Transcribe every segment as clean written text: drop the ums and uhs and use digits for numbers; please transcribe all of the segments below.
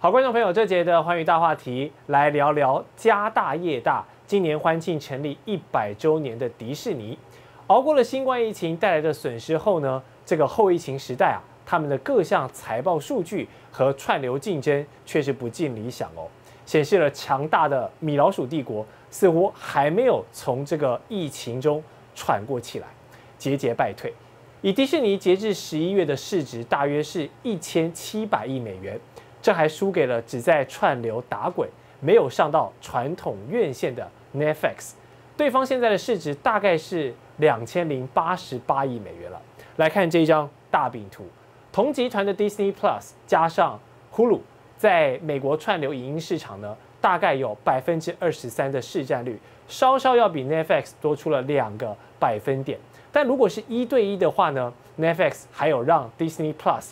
好，观众朋友，这节的寰宇大话题来聊聊家大业大，今年欢庆成立100周年的迪士尼。熬过了新冠疫情带来的损失后呢，这个后疫情时代啊，他们的各项财报数据和串流竞争确实不尽理想哦，显示了强大的米老鼠帝国似乎还没有从这个疫情中喘过气来，节节败退。以迪士尼截至11月的市值大约是1700亿美元。这还输给了只在串流打滚，没有上到传统院线的 Netflix。对方现在的市值大概是2088亿美元了。来看这一张大饼图，同集团的 Disney Plus 加上 Hulu， 在美国串流影音市场呢，大概有23%的市占率，稍稍要比 Netflix 多出了2个百分点。但如果是1对1的话呢 ，Netflix 还有让 Disney Plus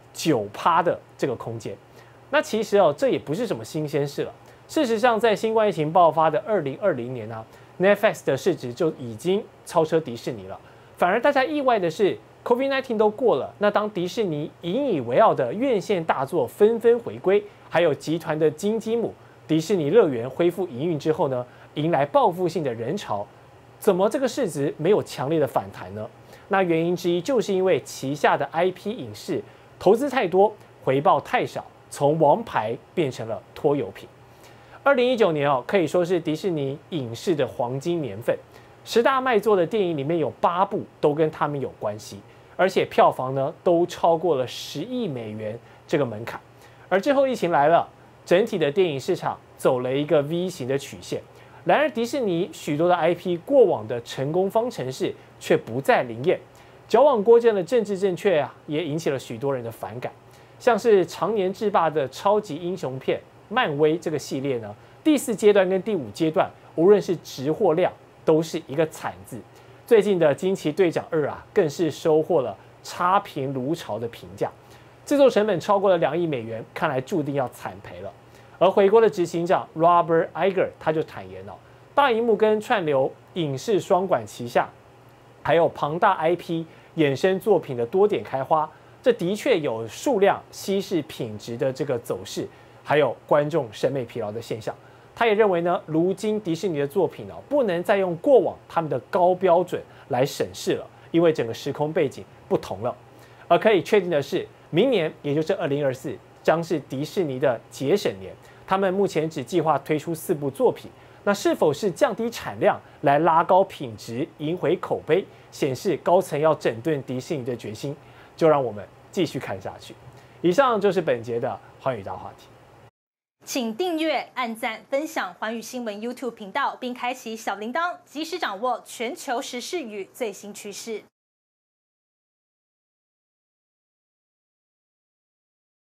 9%的这个空间。那其实哦，这也不是什么新鲜事了。事实上，在新冠疫情爆发的2020年啊 ，Netflix 的市值就已经超车迪士尼了。反而大家意外的是 ，COVID-19 都过了，那当迪士尼引以为傲的院线大作纷纷回归，还有集团的金鸡母迪士尼乐园恢复营运之后呢，迎来报复性的人潮，怎么这个市值没有强烈的反弹呢？那原因之一就是因为旗下的 IP 影视投资太多，回报太少。从王牌变成了拖油瓶。2019年哦，可以说是迪士尼影视的黄金年份，10大卖座的电影里面有8部都跟他们有关系，而且票房呢都超过了10亿美元这个门槛。而之后疫情来了，整体的电影市场走了一个 V 型的曲线。然而迪士尼许多的 IP 过往的成功方程式却不再灵验，矫枉过正的政治正确啊，也引起了许多人的反感。像是常年制霸的超级英雄片漫威这个系列呢，第4阶段跟第5阶段，无论是值货量都是一个惨字。最近的惊奇队长2啊，更是收获了差评如潮的评价，制作成本超过了2亿美元，看来注定要惨赔了。而回国的执行长 Robert Iger 他就坦言了，大荧幕跟串流影视双管齐下，还有庞大 IP 衍生作品的多点开花。这的确有数量稀释品质的这个走势，还有观众审美疲劳的现象。他也认为呢，如今迪士尼的作品哦，不能再用过往他们的高标准来审视了，因为整个时空背景不同了。而可以确定的是，明年也就是2024，将是迪士尼的节省年。他们目前只计划推出4部作品，那是否是降低产量来拉高品质、赢回口碑，显示高层要整顿迪士尼的决心？就让我们继续看下去。以上就是本节的寰宇大话题， 请订阅、按赞、分享寰宇新闻 YouTube 频道，并开启小铃铛，及时掌握全球时事与最新趋势。